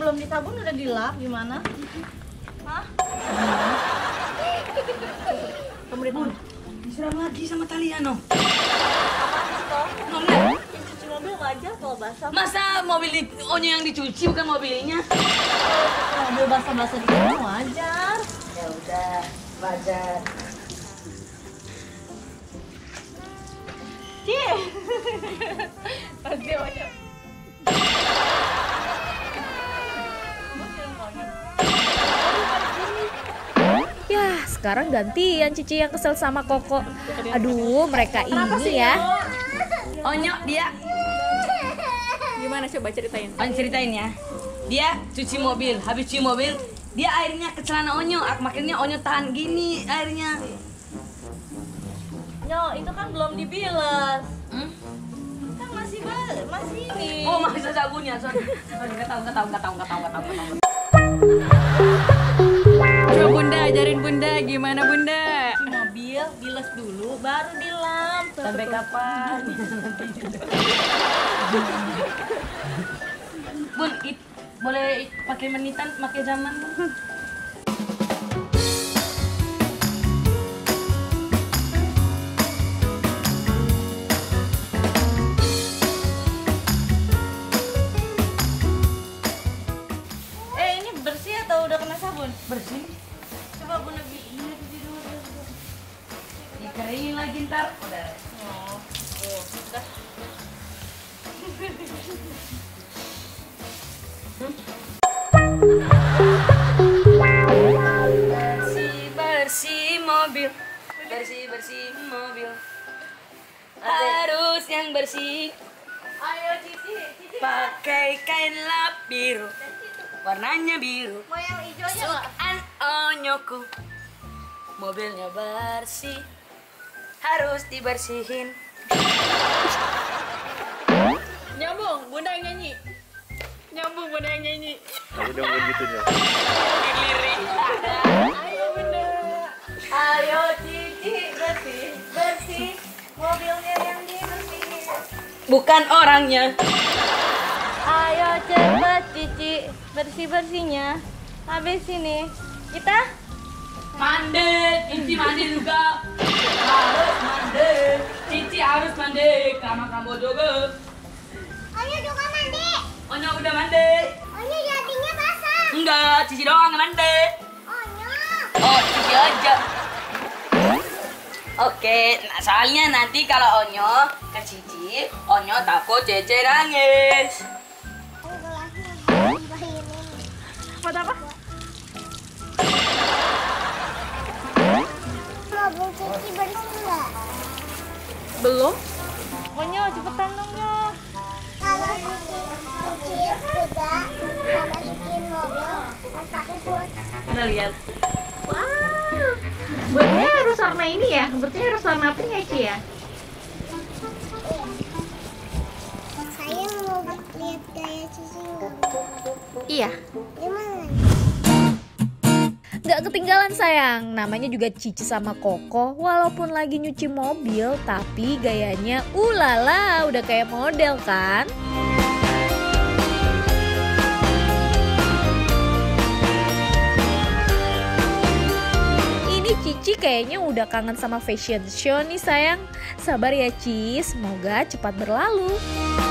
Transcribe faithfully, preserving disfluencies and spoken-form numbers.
belum disabun udah dilap gimana? Hah? Kamu Bun, disiram lagi sama talian, no. No, lihat. Cuci mobil wajar kalau basah. Masa mobil di, Onyo yang dicuci bukan mobilnya? Mobil basah-basah di sini wajar. Ya udah, wajar. Cie. Pasti wajar. Yah, sekarang gantian Cici yang kesel sama Koko. Aduh, mereka ini ya. Onyo, dia. Gimana coba ceritain? Onyo ceritain ya. Dia cuci mobil, habis cuci mobil, dia airnya ke celana Onyo. Makanya Onyo tahan gini airnya. Nyo, itu kan belum dibilas. Hmm? Kan masih ba- masih ini. Oh, masih sabunnya. Sorry. Sorry, nggak tahu, nggak tahu, nggak tahu, nggak tahu, nggak tahu, nggak tahu. Coba Bunda, ajarin Bunda gimana Bunda? Cuci mobil, bilas dulu, baru dilap. Sampai kapan? Bun, it, boleh pakai menitan, pakai zaman, Bun. Eh, ini bersih atau udah kena sabun? Bersih. Coba Bunda bi ini cuci dulu. Dikeringin lagi ntar. Udah. Oh, oh, udah. Bersih bersih mobil, bersih bersih mobil. Harus yang bersih. Ayo Cici, Cici. Pakai kain lap biru, warnanya biru. Mau yang hijaunya nggak? Sukaan Onyoku, mobilnya bersih, harus dibersihin. Nyambung, Bunda yang nyanyi. Nyambung Bunda yang nyanyi. Tapi dong begitu ya. Lirik. Ayo Bunda. Ayo Cici, bersih, bersih. Mobilnya yang dibersihin. Bukan orangnya. Ayo cepet Cici, bersih-bersihnya. Habis ini kita Mandi, Cici mandi juga. Harus mandi, Cici harus mandi. Karena kamu juga. Onyo juga mandi. Onyo udah mandi. Onyo jadinya basah. Enggak, Cici doang yang mandi. Onyo. Oh, Cici aja. Oke, nah soalnya nanti kalau Onyo ke Cici, Onyo takut Cece nangis. Ini gelasnya dibayarin. Buat apa? Mobil Cici bersih nggak? Belum. Onyo cepetan dong Nyo. Kalau cuci cuci kuda sama cuci mobil kan takut. Udah lihat. Wow. Buatnya harus warna ini ya? Buatnya harus warna pink ya Ci ya? Saya mau lihat gaya Cici nggak? Iya, Gimana? nggak ketinggalan sayang. Namanya juga Cici sama Koko. Walaupun lagi nyuci mobil, tapi gayanya ulala, udah kayak model kan? Ini Cici kayaknya udah kangen sama fashion show nih sayang. Sabar ya Ci, semoga cepat berlalu.